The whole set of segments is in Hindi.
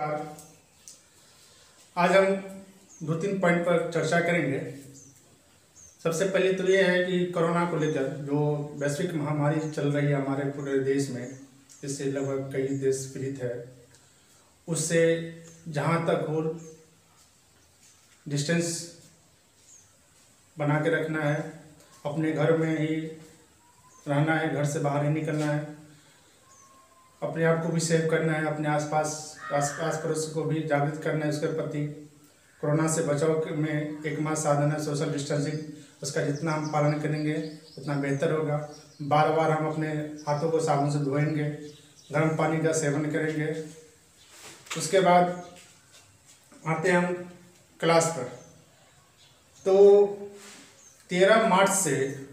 नमस्कार। आज हम दो तीन पॉइंट पर चर्चा करेंगे। सबसे पहले तो ये है कि कोरोना को लेकर जो वैश्विक महामारी चल रही है हमारे पूरे देश में, इससे लगभग कई देश पीड़ित है। उससे जहाँ तक हो डिस्टेंस बना के रखना है, अपने घर में ही रहना है, घर से बाहर ही निकलना है, अपने आप को भी सेव करना है, अपने आस पड़ोस को भी जागृत करना है उसके प्रति। कोरोना से बचाव में एकमात्र साधन है सोशल डिस्टेंसिंग। उसका जितना हम पालन करेंगे उतना बेहतर होगा। बार बार हम अपने हाथों को साबुन से धोएंगे, गर्म पानी का सेवन करेंगे। उसके बाद आते हैं हम क्लास पर। तो 13 मार्च से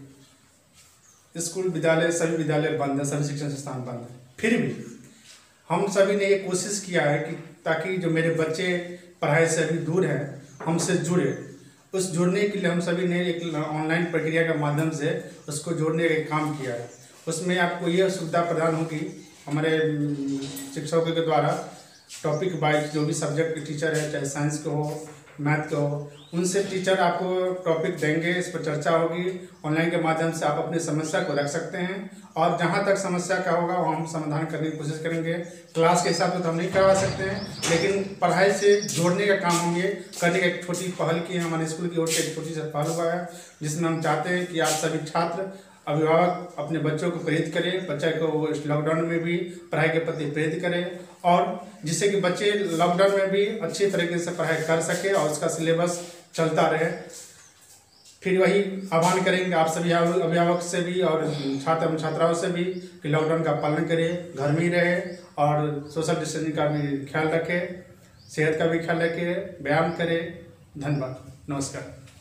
स्कूल विद्यालय सभी विद्यालय बंद है, सभी शिक्षण संस्थान बंद है। फिर भी हम सभी ने ये कोशिश किया है कि ताकि जो मेरे बच्चे पढ़ाई से अभी दूर हैं हमसे जुड़े, उस जुड़ने के लिए हम सभी ने एक ऑनलाइन प्रक्रिया के माध्यम से उसको जोड़ने का काम किया है। उसमें आपको यह सुविधा प्रदान होगी हमारे शिक्षकों के द्वारा, टॉपिक वाइज जो भी सब्जेक्ट टीचर है, चाहे साइंस के हो, मैथ के हो, उनसे टीचर आपको टॉपिक देंगे, इस पर चर्चा होगी। ऑनलाइन के माध्यम से आप अपनी समस्या को रख सकते हैं और जहां तक समस्या का होगा वो हम समाधान करने की कोशिश करेंगे। क्लास के हिसाब से तो हम नहीं करवा सकते हैं, लेकिन पढ़ाई से जोड़ने का काम हम ये करने का एक छोटी पहल की है। हमारे स्कूल की ओर से एक छोटी सी पहल हुआ है जिसमें हम चाहते हैं कि आप सभी छात्र अभिभावक अपने बच्चों को प्रेरित करें, बच्चे को इस लॉकडाउन में भी पढ़ाई के प्रति प्रेरित करें, और जिससे कि बच्चे लॉकडाउन में भी अच्छी तरीके से पढ़ाई कर सके और उसका सिलेबस चलता रहे। फिर वही आह्वान करेंगे आप सभी अभिभावक से भी और छात्र एवं छात्राओं से भी कि लॉकडाउन का पालन करें, घर में ही रहे और सोशल डिस्टेंसिंग का भी ख्याल रखें, सेहत का भी ख्याल रखें, व्यायाम करें। धन्यवाद, नमस्कार।